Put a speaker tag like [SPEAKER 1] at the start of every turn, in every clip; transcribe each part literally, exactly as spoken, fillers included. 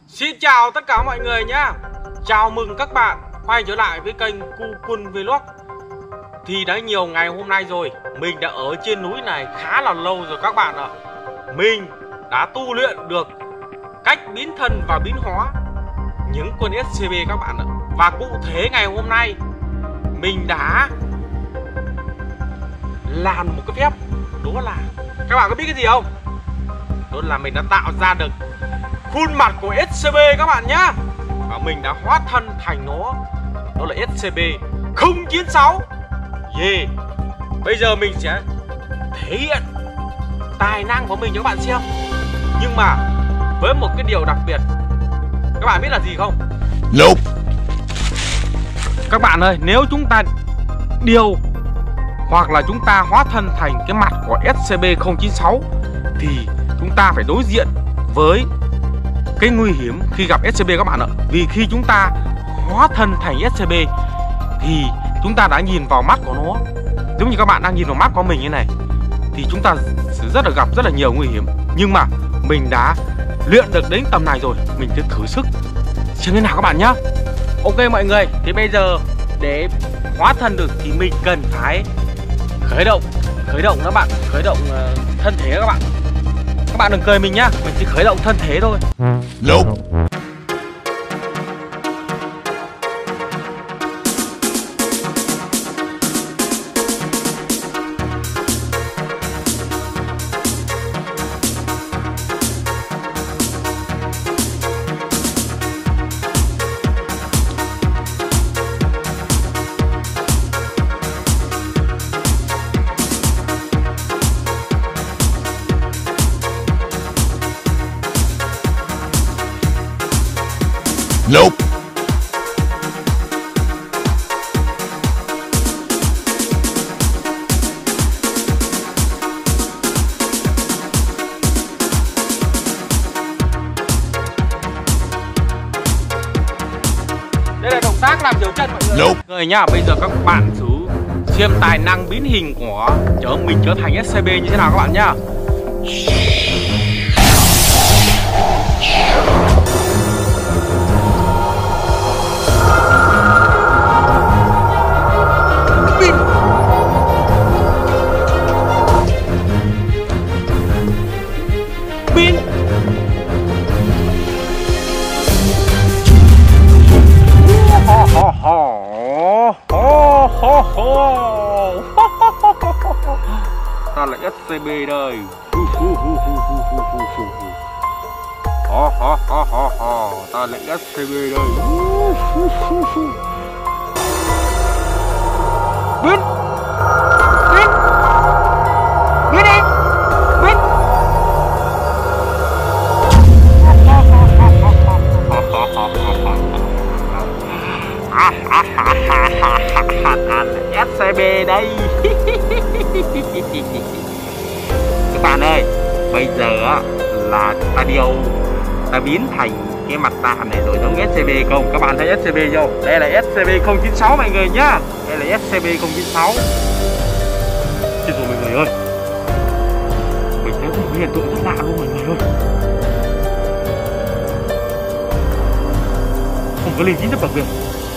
[SPEAKER 1] Xin chào tất cả mọi người nhá. Chào mừng các bạn quay trở lại với kênh Cu Kun Vlog. Thì đã nhiều ngày hôm nay rồi, mình đã ở trên núi này khá là lâu rồi các bạn ạ. Mình đã tu luyện được cách biến thân và biến hóa những con ét xê bê các bạn ạ. Và cụ thể ngày hôm nay mình đã làm một cái phép, đó là các bạn có biết cái gì không? Đó là mình đã tạo ra được khuôn mặt của ét xê bê các bạn nhá. Và mình đã hóa thân thành nó, đó là ét xê bê không chín sáu. Yeah. Bây giờ mình sẽ thể hiện tài năng của mình cho các bạn xem. Nhưng mà với một cái điều đặc biệt, các bạn biết là gì không?
[SPEAKER 2] Nope.
[SPEAKER 1] Các bạn ơi, nếu chúng ta điều hoặc là chúng ta hóa thân thành cái mặt của ét xê bê không chín sáu thì chúng ta phải đối diện với cái nguy hiểm khi gặp ét xê bê các bạn ạ. Vì khi chúng ta hóa thân thành ét xê bê thì chúng ta đã nhìn vào mắt của nó, giống như các bạn đang nhìn vào mắt của mình như này, thì chúng ta sẽ rất là gặp rất là nhiều nguy hiểm. Nhưng mà mình đã luyện được đến tầm này rồi, mình sẽ thử sức xem thế nào các bạn nhá. Ok mọi người, thì bây giờ để hóa thân được thì mình cần phải khởi động khởi động các bạn, khởi động uh, thân thể các bạn. Các bạn đừng cười mình nhá, mình chỉ khởi động thân thể thôi.
[SPEAKER 2] Nope. Nope.
[SPEAKER 1] Đây là động tác làm dấu chân mọi người.
[SPEAKER 2] Nope.
[SPEAKER 1] Người nhá, bây giờ các bạn thử xem tài năng biến hình của trở mình trở thành ét xê bê như thế nào các bạn nhá. Ta là ét xê bê đây. Ta là ét xê bê đây. Biến biến biến đi biến. ét xê bê đây. Các bạn ơi, bây giờ á là ta điều, ta biến thành cái mặt nạ này rồi giống ét xê bê không? Các bạn thấy ét xê bê không? Đây là ét xê bê không chín sáu mọi người nhá. Đây là ét xê bê không chín sáu. Chết rồi mọi người ơi, mình thấy một hiện tượng rất lạ luôn mọi người ơi. Không có linh tính rất đặc biệt.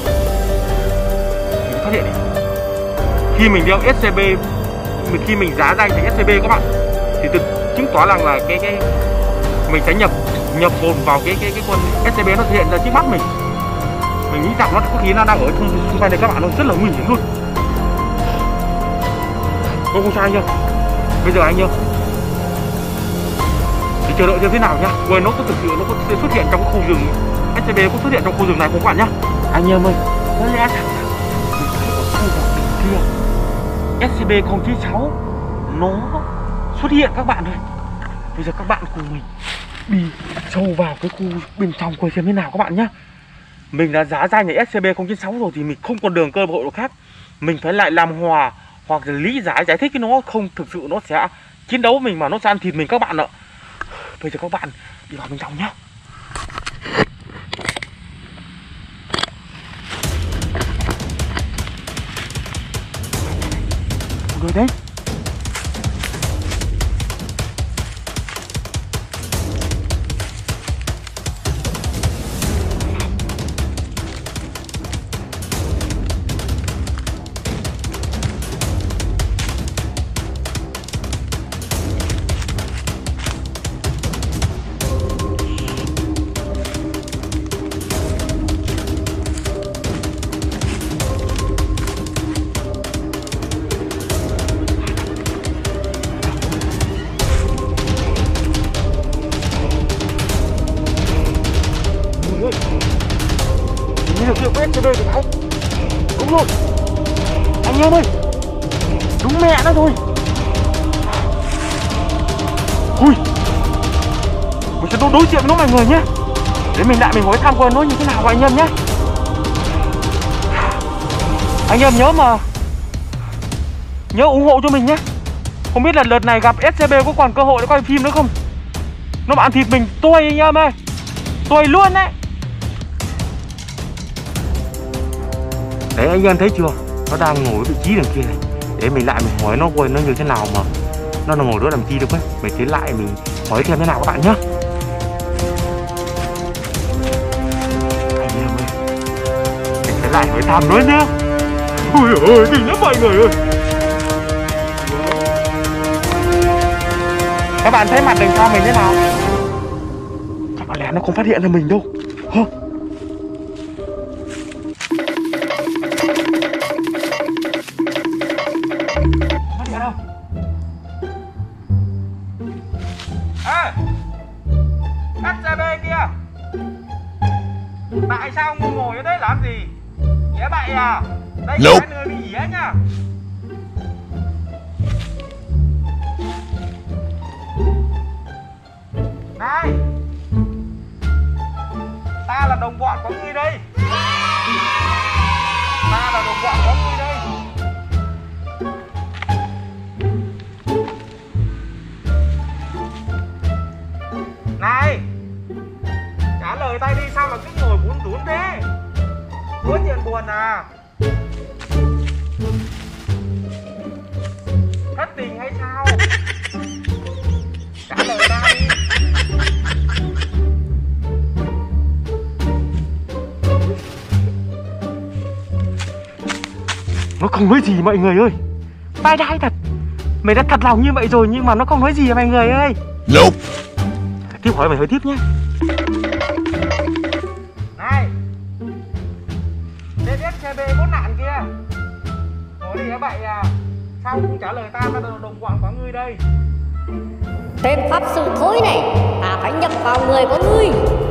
[SPEAKER 1] Mình phát hiện này, khi mình đeo ét xê bê, khi mình giá danh thành ét xê bê các bạn, thì thực chứng tỏ rằng là cái cái mình sẽ nhập nhập hồn vào cái cái cái con ét xê bê, nó hiện ra trước mắt mình. Mình nghĩ rằng nó có khi nó đang ở xung quanh này các bạn, nó rất là nguy hiểm luôn. Cô không sai anh nhá. Bây giờ anh nhá, thì chờ đợi như thế nào nhá. Quên, nó có thực sự nó có sẽ xuất hiện trong khu rừng, ét xê bê có xuất hiện trong khu rừng này không các bạn nhá. Anh em ơi, có lẽ rằng mình thấy ở sâu vào đỉnh kia ét xê bê không chín sáu nó xuất hiện các bạn ơi. Bây giờ các bạn cùng mình đi sâu vào cái khu bên trong coi xem thế nào các bạn nhá. Mình đã giá danh là ét xê bê không chín sáu rồi thì mình không còn đường cơ hội nào khác. Mình phải lại làm hòa hoặc là lý giải giải thích cái nó, không thực sự nó sẽ chiến đấu mình mà nó sẽ ăn thịt mình các bạn ạ. Bây giờ các bạn đi vào bên trong nhá. Người đấy. dược liệu của ét xê bê thì phải. Đúng rồi. Anh em ơi, đúng mẹ nó rồi. Ui, mình sẽ đối, đối diện với nó mọi người nhé. Để mình lại mình hỏi thăm qua nó như thế nào anh em nhé. Anh em nhớ mà nhớ ủng hộ cho mình nhé. Không biết là đợt này gặp ét xê bê có còn cơ hội để quay phim nữa không. Nó bạn thịt mình tuôi anh em ơi, tuôi luôn đấy. Đấy anh em thấy chưa, nó đang ngồi ở vị trí đằng kia này. Để mình lại mình hỏi nó coi nó như thế nào mà nó là ngồi đó làm chi được ấy. Mình tiến lại mình hỏi thêm thế nào các bạn nhé. Anh em ơi, mình tiến lại hỏi thăm nó nhé. Ui ôi, kinh lắm mọi người ơi. Các bạn thấy mặt đằng sau mình thế nào? Chắc có lẽ nó không phát hiện ra mình đâu. Hả? Phát hiện đâu? Ê! ét xê bê kia! Tại sao ông ngồi ở đấy làm gì? Dễ bậy à? Đây là
[SPEAKER 2] Nope.
[SPEAKER 1] người bị dĩa nha. Này, ta là đồng bọn của ngươi đây. Ta là đồng bọn của ngươi đây. Này, trả lời tay đi, sao mà cứ ngồi bún rún thế? Có chuyện buồn à? Thất tình hay sao? Trả lời ta đi. Nó không nói gì mọi người ơi. Vai đai thật. Mày đã thật lòng như vậy rồi nhưng mà nó không nói gì à mọi người ơi.
[SPEAKER 2] Nope.
[SPEAKER 1] Tiếp hỏi mày hỏi tiếp nhé. Này, tên ét xê bê có nạn kia. Ngồi đi hả bậy à? Sao không trả lời ta, ta là đồng bọn của ngươi đây.
[SPEAKER 3] Tên pháp sư thối này, ta phải nhập vào người của ngươi.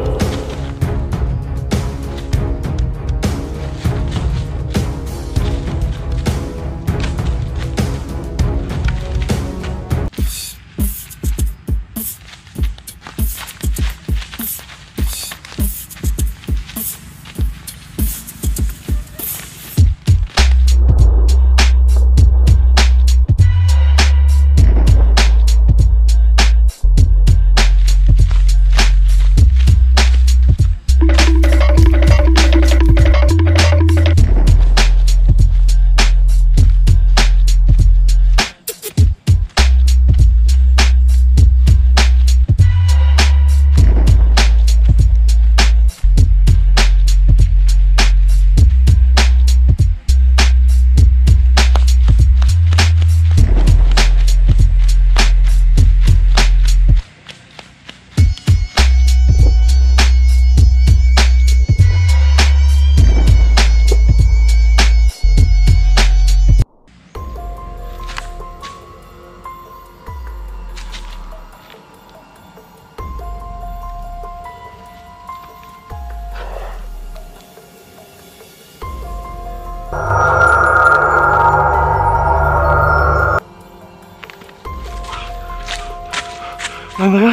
[SPEAKER 1] Mọi người ơi,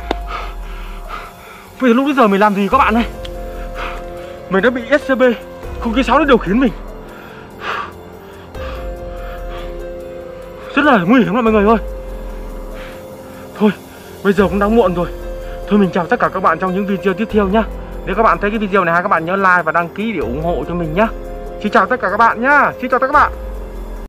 [SPEAKER 1] bây giờ lúc bây giờ mình làm gì các bạn ơi? Mình đã bị ét xê bê không chín sáu nó điều khiển mình. Rất là nguy hiểm lắm mọi người ơi. Thôi, bây giờ cũng đã muộn rồi. Thôi mình chào tất cả các bạn trong những video tiếp theo nhá. Nếu các bạn thấy cái video này hay, các bạn nhớ like và đăng ký để ủng hộ cho mình nhá. Xin chào tất cả các bạn nhá. Xin chào tất cả các bạn.